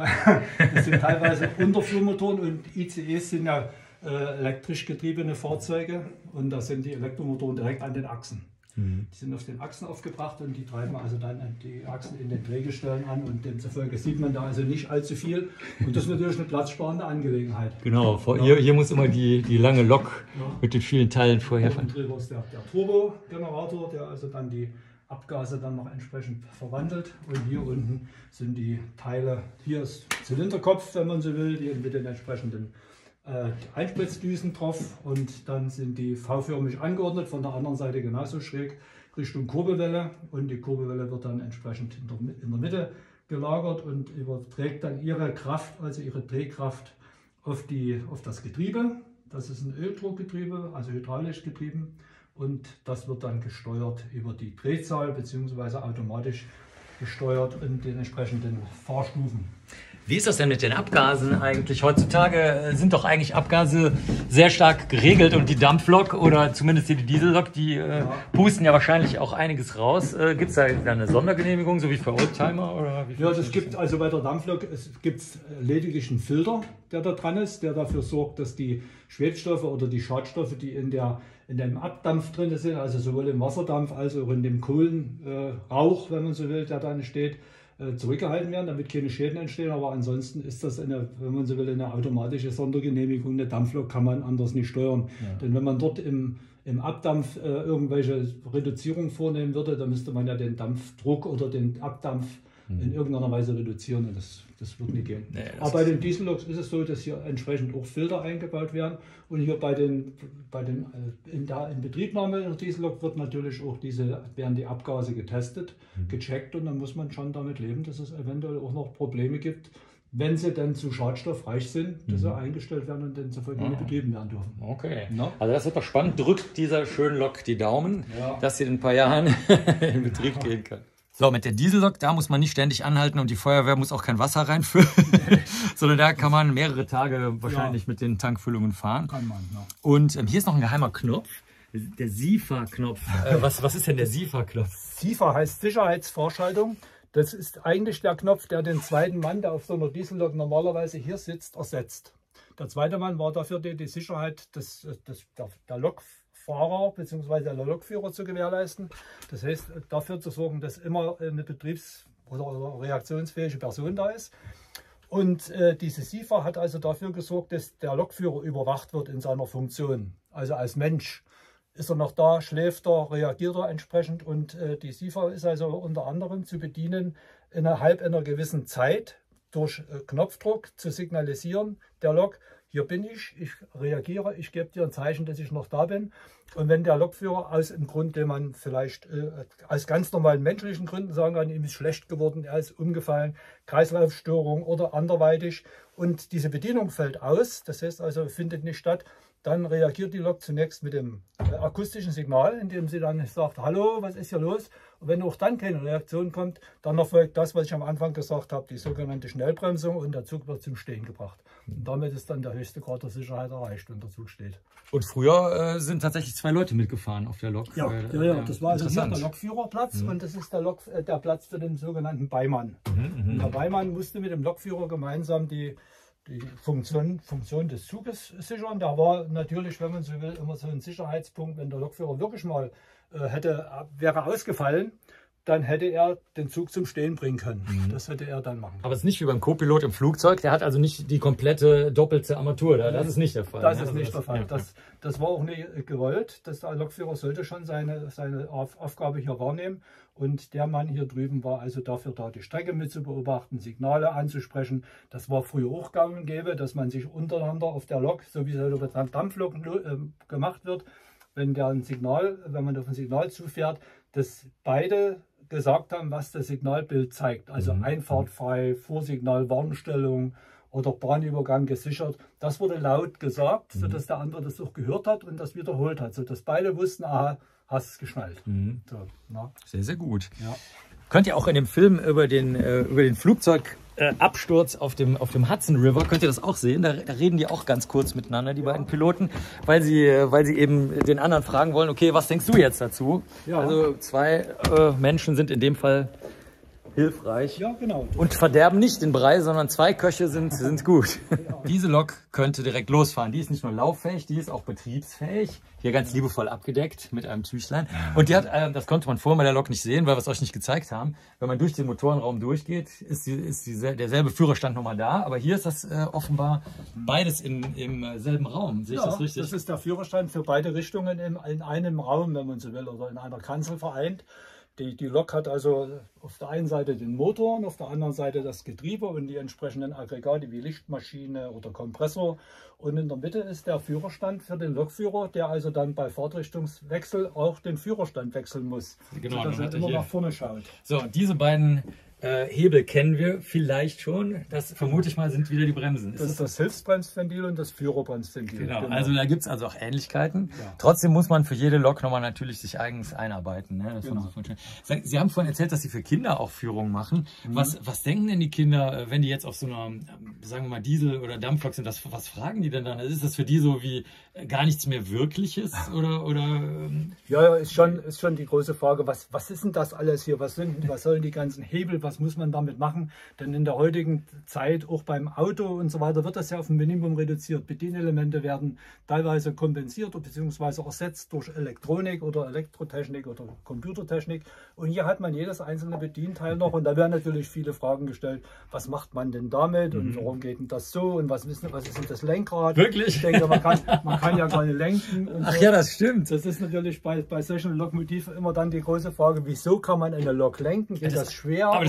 Das sind teilweise Unterflurmotoren und I C Es sind ja äh, elektrisch getriebene Fahrzeuge und da sind die Elektromotoren direkt an den Achsen. Mhm. Die sind auf den Achsen aufgebracht und die treiben also dann die Achsen in den Drehgestellen an und demzufolge sieht man da also nicht allzu viel und das ist natürlich eine platzsparende Angelegenheit. Genau, vor, hier, hier muss immer die, die lange Lok ja. mit den vielen Teilen vorher fahren. Drüber ist der, der Turbogenerator, der also dann die Abgase dann noch entsprechend verwandelt und hier unten sind die Teile, hier ist Zylinderkopf, wenn man so will, die mit den entsprechenden Äh, Einspritzdüsen drauf und dann sind die V-förmig angeordnet, von der anderen Seite genauso schräg Richtung Kurbelwelle und die Kurbelwelle wird dann entsprechend in der, in der Mitte gelagert und überträgt dann ihre Kraft, also ihre Drehkraft auf, die, auf das Getriebe. Das ist ein Öldruckgetriebe, also hydraulisch getrieben und das wird dann gesteuert über die Drehzahl bzw. automatisch gesteuert in den entsprechenden Fahrstufen. Wie ist das denn mit den Abgasen eigentlich? Heutzutage sind doch eigentlich Abgase sehr stark geregelt und die Dampflok oder zumindest die Diesellok, die äh, ja. pusten ja wahrscheinlich auch einiges raus. Äh, gibt es da eine Sondergenehmigung, so wie für Oldtimer? Oder wie ja, das gibt also bei der Dampflok es gibt lediglich einen Filter, der da dran ist, der dafür sorgt, dass die Schwebstoffe oder die Schadstoffe, die in, der, in dem Abdampf drin sind, also sowohl im Wasserdampf als auch in dem Kohlenrauch, äh, wenn man so will, der dann steht, zurückgehalten werden, damit keine Schäden entstehen, aber ansonsten ist das, eine, wenn man so will, eine automatische Sondergenehmigung. Eine Dampflok kann man anders nicht steuern. Ja. Denn wenn man dort im, im Abdampf äh, irgendwelche Reduzierung vornehmen würde, dann müsste man ja den Dampfdruck oder den Abdampf mhm. in irgendeiner Weise reduzieren und das, das wird nicht gehen. Nee, aber bei den Dieselloks ist es so, dass hier entsprechend auch Filter eingebaut werden und hier bei den, bei den in der Inbetriebnahme der Diesellok wird natürlich auch diese, werden die Abgase getestet, mhm. gecheckt und dann muss man schon damit leben, dass es eventuell auch noch Probleme gibt, wenn sie dann zu schadstoffreich sind, dass mhm. sie eingestellt werden und dann sofort wieder betrieben werden dürfen. Okay. No? Also das wird doch spannend. Drückt dieser schönen Lok die Daumen, ja. dass sie in ein paar Jahren in Betrieb ja. gehen kann. So, mit der Diesellok, da muss man nicht ständig anhalten und die Feuerwehr muss auch kein Wasser reinfüllen, sondern da kann man mehrere Tage wahrscheinlich ja. mit den Tankfüllungen fahren. Kann man, ja. Und ähm, hier ist noch ein geheimer Knopf, der SIFA-Knopf. Äh, was, was ist denn der SIFA-Knopf? SIFA heißt Sicherheitsvorschaltung. Das ist eigentlich der Knopf, der den zweiten Mann, der auf so einer Diesellok normalerweise hier sitzt, ersetzt. Der zweite Mann war dafür, die, die Sicherheit des, des, der, der Lokfahrer bzw. der Lokführer zu gewährleisten. Das heißt, dafür zu sorgen, dass immer eine betriebs- oder reaktionsfähige Person da ist. Und äh, diese SIFA hat also dafür gesorgt, dass der Lokführer überwacht wird in seiner Funktion, also als Mensch. Ist er noch da, schläft er, reagiert er entsprechend, und äh, die SIFA ist also unter anderem zu bedienen, innerhalb einer gewissen Zeit durch äh, Knopfdruck zu signalisieren, der Lok, hier bin ich, ich reagiere, ich gebe dir ein Zeichen, dass ich noch da bin. Und wenn der Lokführer aus einem Grund, den man vielleicht äh, aus ganz normalen menschlichen Gründen sagen kann, ihm ist schlecht geworden, er ist umgefallen, Kreislaufstörung oder anderweitig, und diese Bedienung fällt aus, das heißt also findet nicht statt, dann reagiert die Lok zunächst mit dem äh, akustischen Signal, indem sie dann sagt, hallo, was ist hier los? Und wenn auch dann keine Reaktion kommt, dann erfolgt das, was ich am Anfang gesagt habe, die sogenannte Schnellbremsung, und der Zug wird zum Stehen gebracht. Und damit ist dann der höchste Grad der Sicherheit erreicht, wenn der Zug steht. Und früher äh, sind tatsächlich zwei Leute mitgefahren auf der Lok. Ja, äh, ja, ja, das war also hier der Lokführerplatz, mhm. und das ist der, Lok, äh, der Platz für den sogenannten Beimann. Mhm, und der Beimann musste mit dem Lokführer gemeinsam die die Funktion, Funktion des Zuges sichern. Da war natürlich, wenn man so will, immer so ein Sicherheitspunkt, wenn der Lokführer wirklich mal äh, hätte, wäre ausgefallen, dann hätte er den Zug zum Stehen bringen können. Mhm. Das hätte er dann machen. Aber es ist nicht wie beim Co-Pilot im Flugzeug, der hat also nicht die komplette doppelte Armatur. Das nee, ist nicht der Fall. Das ist nicht der Fall. Ja. Das, das war auch nicht gewollt. Das, der Lokführer sollte schon seine, seine Aufgabe hier wahrnehmen. Und der Mann hier drüben war also dafür da, die Strecke mit zu beobachten, Signale anzusprechen. Das war früher auch gang und gäbe, dass man sich untereinander auf der Lok, so wie es halt bei Dampfloken äh, gemacht wird, wenn der ein Signal, wenn man auf ein Signal zufährt, dass beide gesagt haben, was das Signalbild zeigt. Also mhm. Einfahrt frei, Vorsignal, Warnstellung oder Bahnübergang gesichert. Das wurde laut gesagt, mhm. sodass der andere das auch gehört hat und das wiederholt hat, sodass beide wussten, aha, hast es geschnallt. Mhm. So, na. Sehr, sehr gut. Ja. Könnt ihr auch in dem Film über den, äh, über den Flugzeugabsturz äh, auf, dem, auf dem Hudson River, könnt ihr das auch sehen? Da, da reden die auch ganz kurz miteinander, die ja. beiden Piloten, weil sie, weil sie eben den anderen fragen wollen, okay, was denkst du jetzt dazu? Ja. Also zwei äh, Menschen sind in dem Fall hilfreich. Ja, genau. Und verderben nicht den Brei, sondern zwei Köche sind, sind gut. Genau. Diese Lok könnte direkt losfahren. Die ist nicht nur lauffähig, die ist auch betriebsfähig. Hier ganz liebevoll abgedeckt mit einem Tüchlein. Und die hat, äh, das konnte man vorher bei der Lok nicht sehen, weil wir es euch nicht gezeigt haben. Wenn man durch den Motorenraum durchgeht, ist, die, ist die, derselbe Führerstand nochmal da. Aber hier ist das äh, offenbar beides in, im selben Raum. Sehe ich ja, das richtig? Das ist der Führerstand für beide Richtungen in, in einem Raum, wenn man so will, oder in einer Kanzel vereint. Die, die Lok hat also auf der einen Seite den Motor und auf der anderen Seite das Getriebe und die entsprechenden Aggregate wie Lichtmaschine oder Kompressor. Und in der Mitte ist der Führerstand für den Lokführer, der also dann bei Fahrtrichtungswechsel auch den Führerstand wechseln muss, genau, sodass er immer nach vorne schaut. So, diese beiden äh, Hebel kennen wir vielleicht schon. Das vermute ich mal sind wieder die Bremsen. Ist das ist das Hilfsbremsventil und das Führerbremsventil. Genau, genau. Also da gibt es also auch Ähnlichkeiten. Ja. Trotzdem muss man für jede Lok nochmal natürlich sich eigens einarbeiten. Ne? Das genau. so Sie haben vorhin erzählt, dass Sie für Kinder auch Führungen machen. Mhm. Was, was denken denn die Kinder, wenn die jetzt auf so einer, sagen wir mal, Diesel- oder Dampflok sind? Was, was fragen die denn dann? Ist das für die so wie gar nichts mehr Wirkliches? Oder, oder, ja, ja, ist schon, ist schon die große Frage, was, was ist denn das alles hier? Was, sind, was sollen die ganzen Hebel? Was muss man damit machen? Denn in der heutigen Zeit, auch beim Auto und so weiter, wird das ja auf ein Minimum reduziert. Bedienelemente werden teilweise kompensiert bzw. ersetzt durch Elektronik oder Elektrotechnik oder Computertechnik. Und hier hat man jedes einzelne Bedienteil noch. Und da werden natürlich viele Fragen gestellt. Was macht man denn damit? Und warum geht denn das so? Und was ist, was ist denn das Lenkrad? Wirklich? Ich denke, man kann, man kann ja gar nicht lenken. Und Ach so. Ja, das stimmt. Das ist natürlich bei, bei solchen Lokmotiven immer dann die große Frage, wieso kann man eine Lok lenken? Geht das, das schwer? Aber das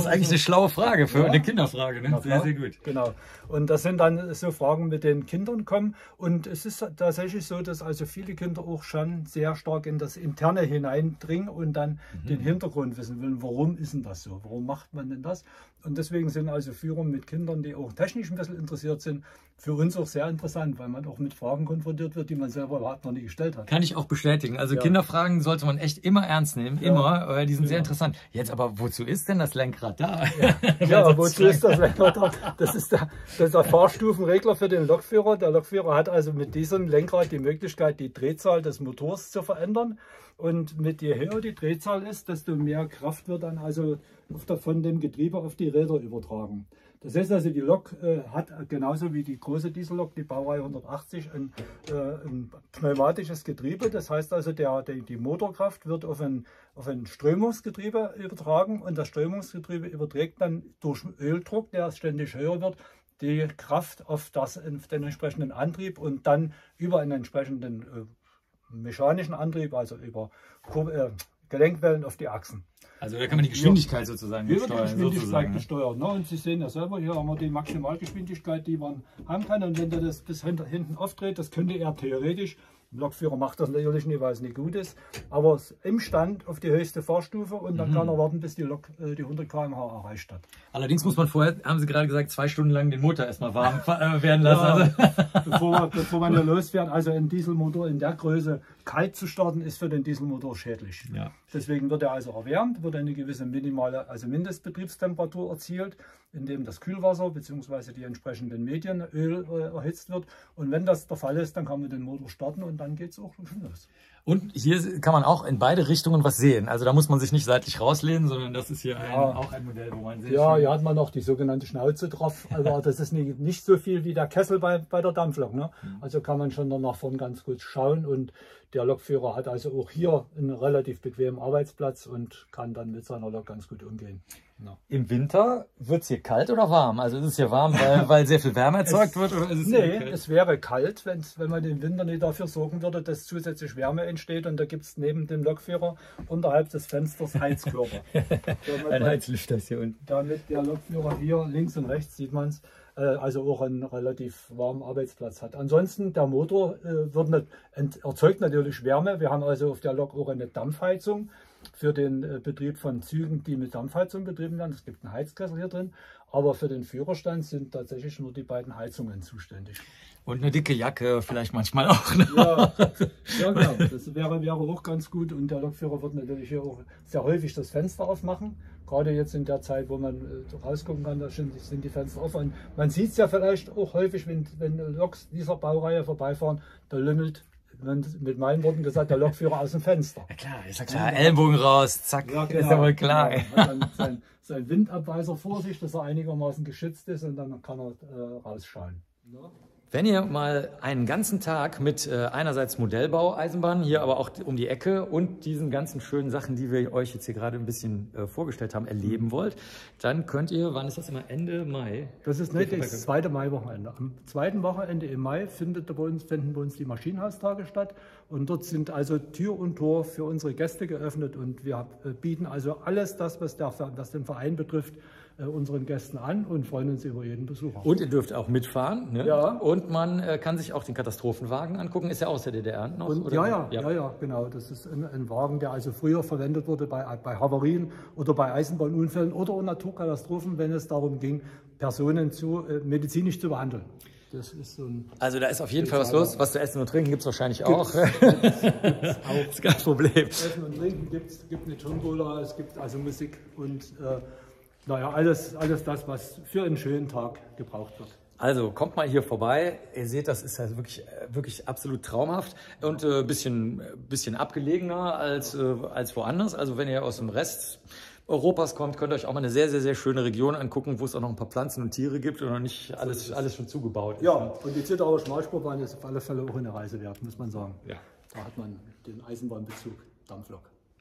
ist eigentlich eine schlaue Frage für ja. eine Kinderfrage. Ne? Sehr, sehr gut. Genau. Und das sind dann so Fragen, mit denen Kindern kommen. Und es ist tatsächlich so, dass also viele Kinder auch schon sehr stark in das Interne hineindringen und dann mhm. den Hintergrund wissen wollen. Warum ist denn das so? Warum macht man denn das? Und deswegen sind also Führungen mit Kindern, die auch technisch ein bisschen interessiert sind, für uns auch sehr interessant, weil man auch mit Fragen konfrontiert wird, die man selber überhaupt noch nie gestellt hat. Kann ich auch bestätigen. Also ja. Kinderfragen sollte man echt immer ernst nehmen, ja. immer, weil die sind ja. sehr interessant. Jetzt aber, wozu ist denn das Lenkrad da? Ja, ja aber wozu ist das Lenkrad da? Das ist der, das ist der Fahrstufenregler für den Lokführer. Der Lokführer hat also mit diesem Lenkrad die Möglichkeit, die Drehzahl des Motors zu verändern. Und mit je höher die Drehzahl ist, desto mehr Kraft wird dann also von dem Getriebe auf die Räder übertragen. Das heißt also, die Lok äh, hat genauso wie die große Diesellok, die Baureihe hundertachtzig, ein, äh, ein pneumatisches Getriebe. Das heißt also, der, der, die Motorkraft wird auf ein, auf ein Strömungsgetriebe übertragen und das Strömungsgetriebe überträgt dann durch Öldruck, der ständig höher wird, die Kraft auf, das, auf den entsprechenden Antrieb und dann über einen entsprechenden äh, mechanischen Antrieb, also über äh, Gelenkwellen auf die Achsen. Also da kann man die Geschwindigkeit ja. sozusagen steuern. Die Geschwindigkeit gesteuert. Ne? Und Sie sehen ja selber, hier haben wir die Maximalgeschwindigkeit, die man haben kann. Und wenn der das bis hinten aufdreht, das könnte er theoretisch. Der Lokführer macht das natürlich nicht, weil es nicht gut ist. Aber im Stand auf die höchste Fahrstufe und dann mhm. kann er warten, bis die Lok äh, die hundert Kilometer pro Stunde erreicht hat. Allerdings muss man vorher, haben Sie gerade gesagt, zwei Stunden lang den Motor erstmal warm äh, werden lassen. Ja, also. bevor, bevor man hier losfährt, also ein Dieselmotor in der Größe kalt zu starten, ist für den Dieselmotor schädlich. Ja. Deswegen wird er also erwärmt, wird eine gewisse minimale, also Mindestbetriebstemperatur erzielt, indem das Kühlwasser bzw. die entsprechenden Medien, Öl äh, erhitzt wird. Und wenn das der Fall ist, dann kann man den Motor starten und dann geht es auch schon los. Und hier kann man auch in beide Richtungen was sehen. Also da muss man sich nicht seitlich rauslehnen, sondern das ist hier ein, ja. auch ein Modell, wo man sehr Ja, hier hat man noch die sogenannte Schnauze drauf. Aber das ist nicht, nicht so viel wie der Kessel bei, bei der Dampflok. Ne? Mhm. Also kann man schon nach vorn ganz gut schauen. Und der Lokführer hat also auch hier einen relativ bequemen Arbeitsplatz und kann dann mit seiner Lok ganz gut umgehen. No. Im Winter wird es hier kalt oder warm? Also ist es hier warm, weil, weil sehr viel Wärme erzeugt es, wird? Oder ist es nee, es wäre kalt, wenn man im Winter nicht dafür sorgen würde, dass zusätzlich Wärme entsteht. Und da gibt es neben dem Lokführer unterhalb des Fensters Heizkörper. Ein Heizlüfter ist hier unten. Damit der Lokführer hier links und rechts, sieht man es, also auch einen relativ warmen Arbeitsplatz hat. Ansonsten, der Motor äh, wird nicht, erzeugt natürlich Wärme. Wir haben also auf der Lok auch eine Dampfheizung für den äh, Betrieb von Zügen, die mit Dampfheizung betrieben werden. Es gibt einen Heizkessel hier drin, aber für den Führerstand sind tatsächlich nur die beiden Heizungen zuständig. Und eine dicke Jacke vielleicht manchmal auch. Ne? Ja, ja, genau. Das wäre, wäre auch ganz gut. Und der Lokführer wird natürlich hier auch sehr häufig das Fenster aufmachen. Gerade jetzt in der Zeit, wo man äh, rausgucken kann, da sind, sind die Fenster offen. Und man sieht es ja vielleicht auch häufig, wenn, wenn Loks dieser Baureihe vorbeifahren, da lümmelt, mit meinen Worten gesagt, der Lokführer aus dem Fenster. Ja klar, ist ja klar. Ellenbogen raus, zack, ja, genau, ist ja wohl klar. Genau. Hat dann sein, sein Windabweiser vor sich, dass er einigermaßen geschützt ist und dann kann er äh, rausschauen. Ja. Wenn ihr mal einen ganzen Tag mit äh, einerseits Modellbau-Eisenbahn, hier aber auch um die Ecke und diesen ganzen schönen Sachen, die wir euch jetzt hier gerade ein bisschen äh, vorgestellt haben, erleben wollt, dann könnt ihr, wann ist das immer? Ende Mai? Das ist nicht das zweite Mai-Wochenende. Am zweiten Wochenende im Mai findet bei uns, finden bei uns die Maschinenhaustage statt und dort sind also Tür und Tor für unsere Gäste geöffnet und wir äh, bieten also alles das, was, der, was den Verein betrifft, unseren Gästen an und freuen uns über jeden Besucher. Und ihr dürft auch mitfahren. Ne? Ja. Und man äh, kann sich auch den Katastrophenwagen angucken. Ist ja aus der D D R noch? Und, oder? Ja, ja, ja, ja, ja, genau. Das ist ein, ein Wagen, der also früher verwendet wurde bei, bei Havarien oder bei Eisenbahnunfällen oder Naturkatastrophen, wenn es darum ging, Personen zu, äh, medizinisch zu behandeln. Das ist so ein also da ist auf jeden Fall was los. Was zu essen und trinken gibt es wahrscheinlich gibt's, auch. Gibt's, gibt's auch. Das ist kein Problem. Essen und Trinken gibt es, gibt eine Tombola, es gibt also Musik und äh, naja, alles, alles das, was für einen schönen Tag gebraucht wird. Also kommt mal hier vorbei. Ihr seht, das ist halt wirklich, wirklich absolut traumhaft und ein äh, bisschen, bisschen abgelegener als, äh, als woanders. Also wenn ihr aus dem Rest Europas kommt, könnt ihr euch auch mal eine sehr, sehr, sehr schöne Region angucken, wo es auch noch ein paar Pflanzen und Tiere gibt und noch nicht alles, alles schon zugebaut ist. Ja, und die Zittauer Schmalspurbahn ist auf alle Fälle auch eine Reise wert, muss man sagen. Ja. Da hat man den Eisenbahnbezug, Dampflok.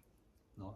Ja.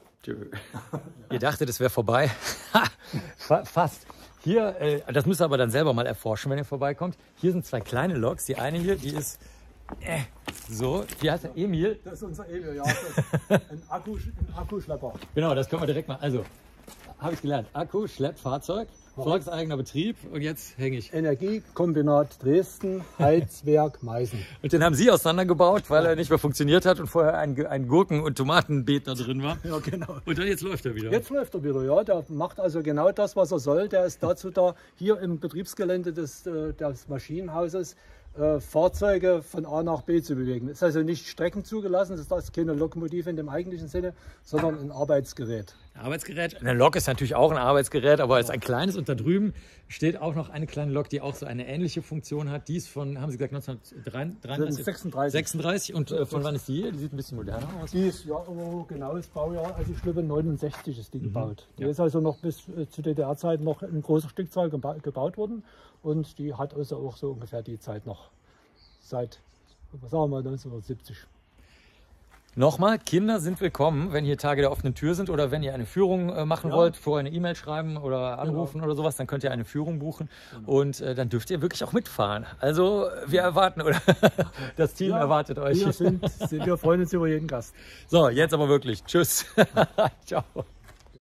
Ihr dachtet, es wäre vorbei? Fast. Hier, äh, das müsst ihr aber dann selber mal erforschen, wenn ihr vorbeikommt. Hier sind zwei kleine Loks. Die eine hier, die ist äh, so. Wie heißt der? Emil? Das ist unser Emil, ja. Das ist ein, Akku, ein Akkuschlepper. Genau, das können wir direkt mal. Also, habe ich gelernt. Akku, Schleppfahrzeug, volkseigener Betrieb und jetzt hänge ich. Energiekombinat Dresden, Heizwerk Meißen. Und den haben Sie auseinandergebaut, weil er nicht mehr funktioniert hat und vorher ein, ein Gurken- und Tomatenbeet da drin war. Ja, genau. Und dann jetzt läuft er wieder. Jetzt läuft er wieder, ja. Der macht also genau das, was er soll. Der ist dazu da, hier im Betriebsgelände des, des Maschinenhauses äh, Fahrzeuge von A nach B zu bewegen. Ist also nicht Strecken zugelassen, das ist keine Lokomotive in dem eigentlichen Sinne, sondern ein Arbeitsgerät. Arbeitsgerät. Eine Lok ist natürlich auch ein Arbeitsgerät, aber es ist ein kleines. Und da drüben steht auch noch eine kleine Lok, die auch so eine ähnliche Funktion hat. Die ist von, haben Sie gesagt, neunzehnhundertdreiunddreißig? sechsunddreißig. sechsunddreißig. Und äh, von wann ist die hier? Die sieht ein bisschen moderner aus. Die ist, ja, oh, genaues Baujahr, also ich glaube neunundsechzig ist die mhm. gebaut. Die ja. ist also noch bis äh, zu D D R-Zeiten noch in großer Stückzahl geba gebaut worden. Und die hat also auch so ungefähr die Zeit noch seit, was sagen wir mal, neunzehnhundertsiebzig. Nochmal, Kinder sind willkommen, wenn hier Tage der offenen Tür sind oder wenn ihr eine Führung äh, machen ja. wollt, vorher eine E-Mail schreiben oder anrufen genau. oder sowas, dann könnt ihr eine Führung buchen genau. und äh, dann dürft ihr wirklich auch mitfahren. Also wir erwarten, oder das Team ja, erwartet euch. Wir, sind, wir freuen uns über jeden Gast. So, jetzt aber wirklich. Tschüss. Ciao.